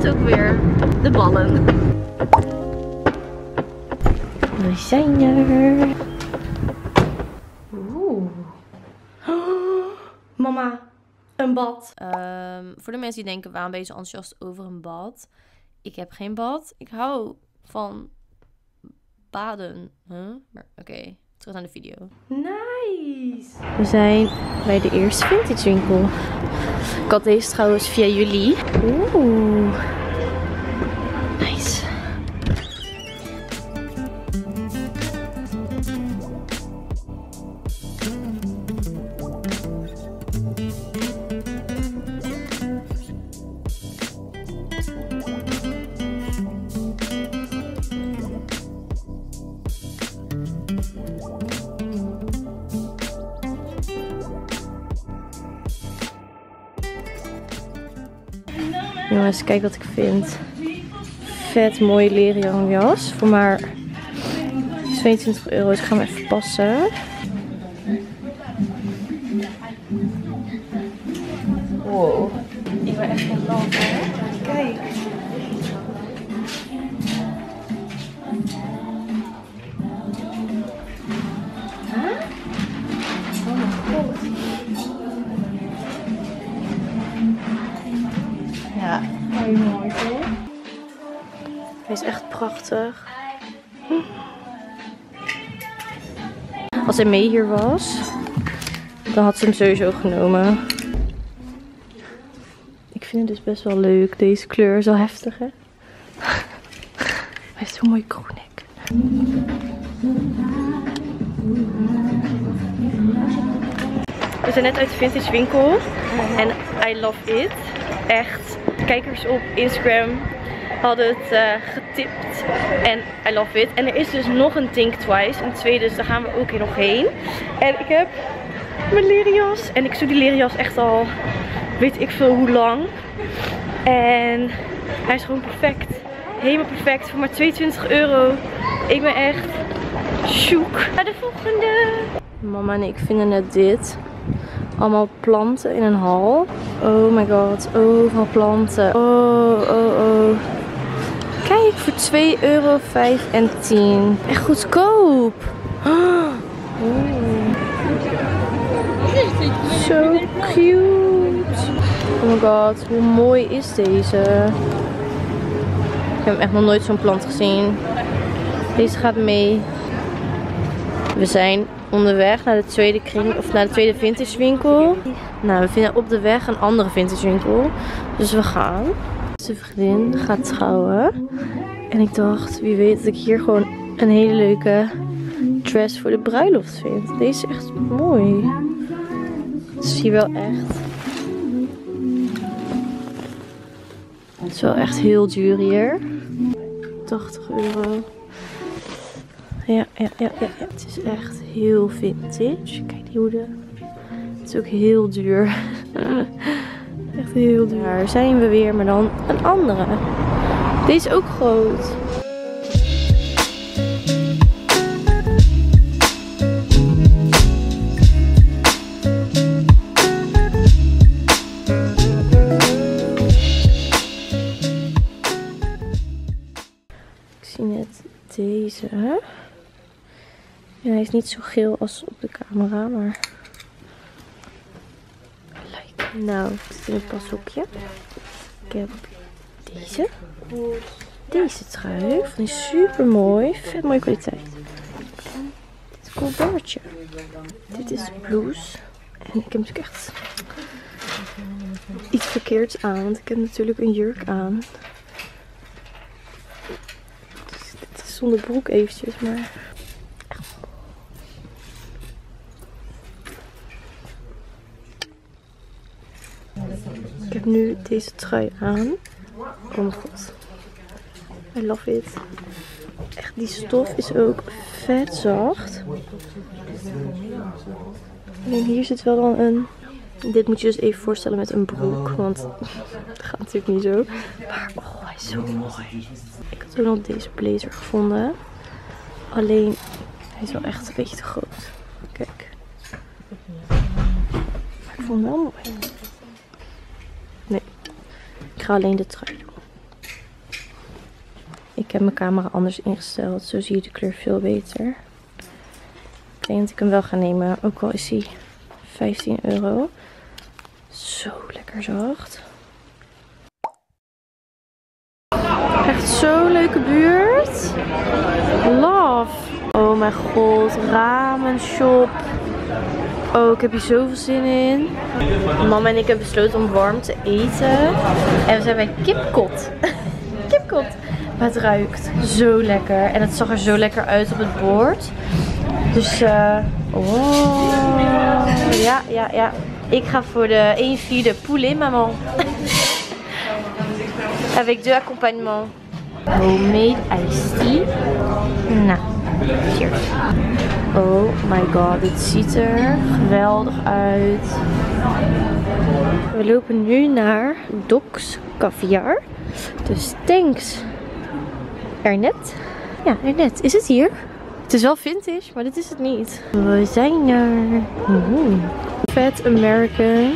is ook weer de ballen. We zijn er. Oeh. Mama, een bad. Voor de mensen die denken, waarom ben je zo enthousiast over een bad? Ik heb geen bad. Ik hou van baden. Maar oké, terug naar de video. Nice! We zijn bij de eerste vintage winkel. Ik had deze trouwens via jullie. Oeh. Nice. Jongens, kijk wat ik vind. Vet mooie leren jongjas. Voor maar 22 euro. Dus ik ga hem even passen. Wow. Ik ben echt van land, hè. Kijk. Huh? Oh mijn god. Ja, heel mooi toch? Hij is echt prachtig. Als hij mee hier was, dan had ze hem sowieso genomen. Ik vind het dus best wel leuk. Deze kleur is wel heftig, hè? Hij heeft zo'n mooie crewneck. We zijn net uit de vintage winkel. En I love it. Echt. Kijkers op Instagram hadden het getipt. En I love it. En er is dus nog een Think Twice. Een tweede, dus daar gaan we ook nog heen. En ik heb mijn leren jas. En ik zoek die leren jas echt al weet ik veel hoe lang. En hij is gewoon perfect. Helemaal perfect. Voor maar 22 euro. Ik ben echt shook. Naar de volgende. Mama en ik vinden net dit. Allemaal planten in een hal. Oh my god. Overal planten. Oh. Kijk, voor 2,5 euro en 10. Echt goedkoop. Zo cute. Oh my god. Hoe mooi is deze? Ik heb echt nog nooit zo'n plant gezien. Deze gaat mee. We zijn onderweg naar de tweede kring, of naar de tweede vintage winkel. Nou, we vinden op de weg een andere vintage winkel. Dus we gaan. Zijn vriendin gaat trouwen. En ik dacht, wie weet dat ik hier gewoon een hele leuke dress voor de bruiloft vind. Deze is echt mooi. Het is hier wel echt. Het is wel echt heel duur hier. 80 euro. Ja. Het is echt heel vintage. Kijk die hoeden. Het is ook heel duur. Echt heel duur. Daar zijn we weer, maar dan een andere. Deze is ook groot. Ik zie net deze. Ja, hij is niet zo geel als op de camera, maar... Nou, ik zit in een pashoekje. Ik heb deze. Deze trui. Van die super mooi. Vet mooie kwaliteit. En dit colbertje. Dit is blouse. En ik heb natuurlijk echt iets verkeerds aan. Want ik heb natuurlijk een jurk aan. Dus dit is zonder broek eventjes, maar... Ik heb nu deze trui aan. Oh mijn god. I love it. Echt, die stof is ook vet zacht. En hier zit wel dan een... Dit moet je dus even voorstellen met een broek. Want dat gaat natuurlijk niet zo. Maar oh, hij is zo mooi. Ik had ook nog deze blazer gevonden. Alleen, hij is wel echt een beetje te groot. Kijk. Maar ik vond hem wel mooi. Nee. Ik ga alleen de trui doen. heb mijn camera anders ingesteld. Zo zie je de kleur veel beter. Ik denk dat ik hem wel ga nemen. Ook al is hij 15 euro. Zo lekker zacht. Echt zo'n leuke buurt. Love. Oh mijn god. Ramen shop. Oh, ik heb hier zoveel zin in. Mama en ik hebben besloten om warm te eten. En we zijn bij Kipkot. Kipkot. Maar het ruikt zo lekker. En het zag er zo lekker uit op het bord. Dus, oh. Ja. Ik ga voor de 1/4 poulet, maman. Avec 2 accompagnements. Homemade iced tea. Nou, cheers. Oh my god, dit ziet er geweldig uit. We lopen nu naar Doc's Caviar. Dus thanks, Ernest. Ja, Ernest, is het hier? Het is wel vintage, maar dit is het niet. We zijn er. Fat American.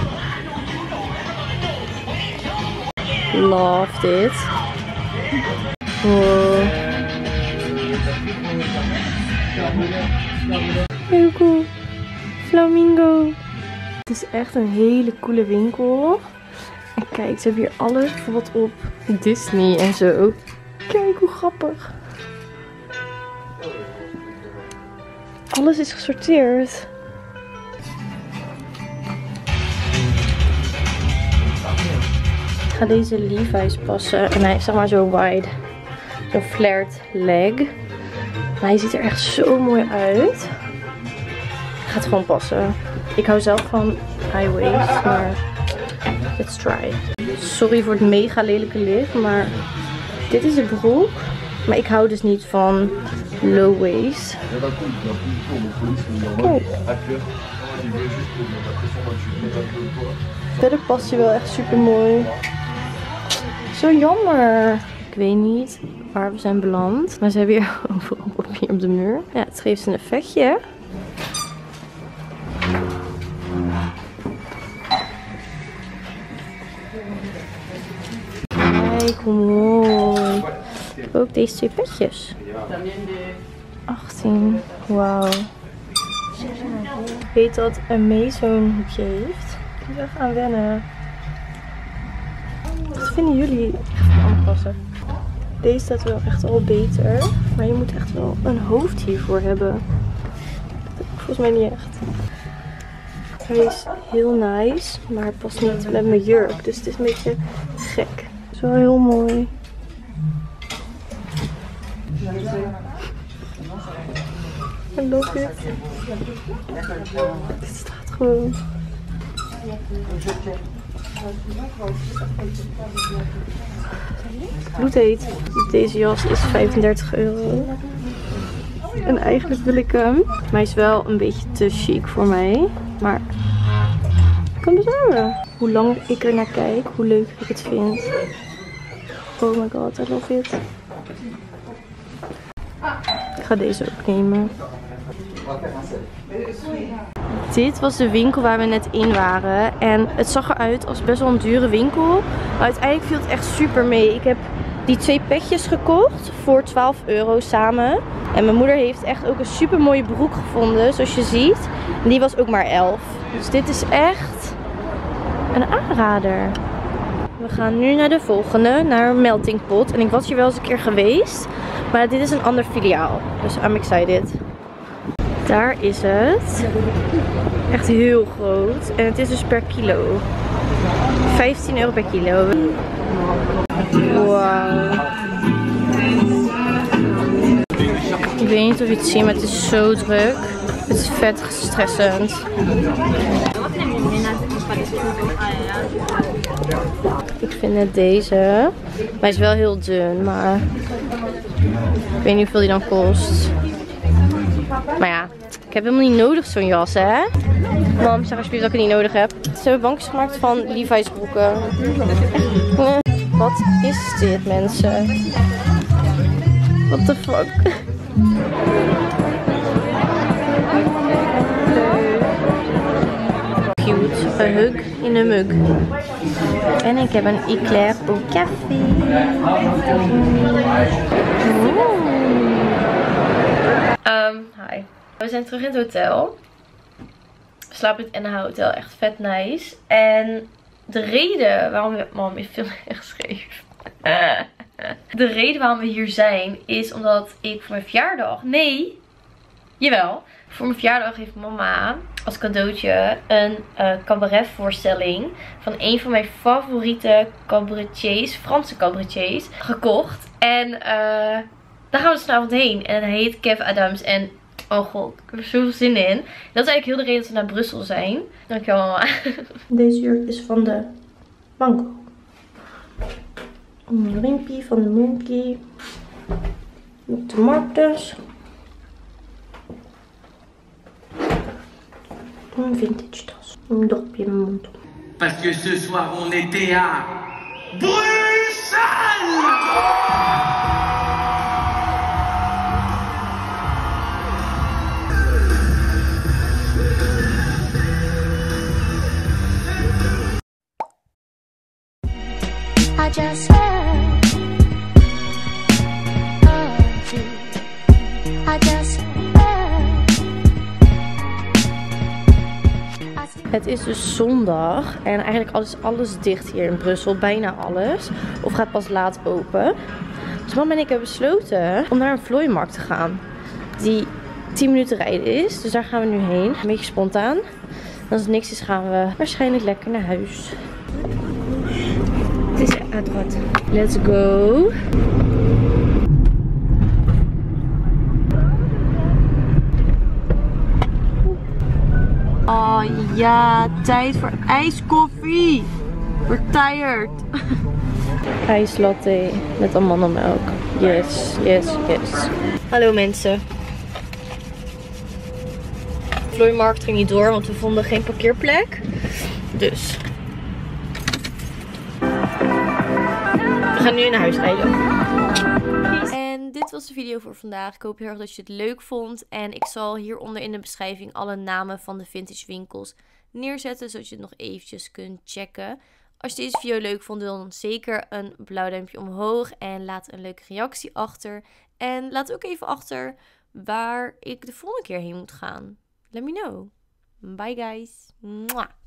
Love dit. Wow. Heel cool. Flamingo. Het is echt een hele coole winkel. En kijk, ze hebben hier alles bijvoorbeeld op Disney en zo. Kijk hoe grappig. Alles is gesorteerd. Ik ga deze Levi's passen. En hij heeft zeg maar zo wide. Zo'n flared leg. Maar hij ziet er echt zo mooi uit. Ik ga het gewoon passen. Ik hou zelf van high waist, maar let's try. Sorry voor het mega lelijke licht, maar dit is de broek. Maar ik hou dus niet van low waist. Kijk. Verder past hij wel echt super mooi. Zo jammer. Ik weet niet waar we zijn beland. Maar ze hebben hier overal papier op de muur. Ja, het geeft een effectje. Kijk hoe mooi. Ik heb ook deze 2 petjes. 18. Wauw. Ik weet dat Amé zo'n hoekje heeft. Ik moet even aan wennen. Wat vinden jullie? Ik ga het aanpassen. Deze staat wel echt al beter. Maar je moet echt wel een hoofd hiervoor hebben. Dat heb ik volgens mij niet echt. Hij is heel nice. Maar het past niet met mijn jurk. Dus het is een beetje gek. Het is wel heel mooi. I love it. Het staat gewoon. Bloedheet. Deze jas is 35 euro. En eigenlijk wil ik hem. Maar hij is wel een beetje te chic voor mij. Maar ik kan bezorgen. Hoe lang ik er naar kijk, hoe leuk ik het vind. Oh my god, I love it. Ik ga deze ook nemen. Dit was de winkel waar we net in waren. En het zag eruit als best wel een dure winkel. Maar uiteindelijk viel het echt super mee. Ik heb die 2 petjes gekocht voor 12 euro samen. En mijn moeder heeft echt ook een super mooie broek gevonden, zoals je ziet. En die was ook maar 11. Dus dit is echt een aanrader. We gaan nu naar de volgende, naar Melting Pot. En ik was hier wel eens een keer geweest. Maar dit is een ander filiaal. Dus I'm excited. Daar is het. Echt heel groot. En het is dus per kilo. 15 euro per kilo. Wauw. Ik weet niet of je het ziet, maar het is zo druk. Het is vet stressend. Ik vind het deze. Maar hij is wel heel dun, maar ik weet niet hoeveel die dan kost. Maar ja, ik heb helemaal niet nodig zo'n jas, hè? Mam, zeg alsjeblieft dat ik het niet nodig heb. Ze hebben bankjes gemaakt van Levi's broeken. Wat is dit, mensen? What the fuck? Cute. Een hug in een mug. En ik heb een eclair au café. Hi. We zijn terug in het hotel. We slapen in het NH Hotel. Echt vet nice. En de reden waarom we... Mam, is veel echt scheef. De reden waarom we hier zijn is omdat ik voor mijn verjaardag... Nee. Jawel. Voor mijn verjaardag heeft mama als cadeautje een cabaretvoorstelling van een van mijn favoriete cabaretiers, Franse cabaretiers, gekocht. En daar gaan we dus vanavond heen. En hij heet Kev Adams. En oh god, ik heb er zoveel zin in. Dat is eigenlijk heel de reden dat we naar Brussel zijn. Dankjewel mama. Deze jurk is van de Mango. Een riempje van de Monkey. Met de Martens. Een vintage tas. Een dopje in mijn mond. Parce que ce soir on était à Bruxelles. I just heard of you. I just Het is dus zondag en eigenlijk alles dicht hier in Brussel, bijna alles. Of gaat pas laat open. Dus mama en ik hebben besloten om naar een vlooimarkt te gaan. Die 10 minuten rijden is, dus daar gaan we nu heen. Een beetje spontaan. En als het niks is gaan we waarschijnlijk lekker naar huis. Het is à droite. Let's go. Oh ja, tijd voor ijskoffie. We're tired. IJslatte met amandelmelk. Yes, yes, yes. Hallo mensen. De vlooimarkt ging niet door, want we vonden geen parkeerplek. Dus. We gaan nu naar huis rijden. En dit was de video voor vandaag. Ik hoop heel erg dat je het leuk vond. En ik zal hieronder in de beschrijving alle namen van de vintage winkels neerzetten. Zodat je het nog eventjes kunt checken. Als je deze video leuk vond, dan zeker een blauw duimpje omhoog. En laat een leuke reactie achter. En laat ook even achter waar ik de volgende keer heen moet gaan. Let me know. Bye guys. Mwah.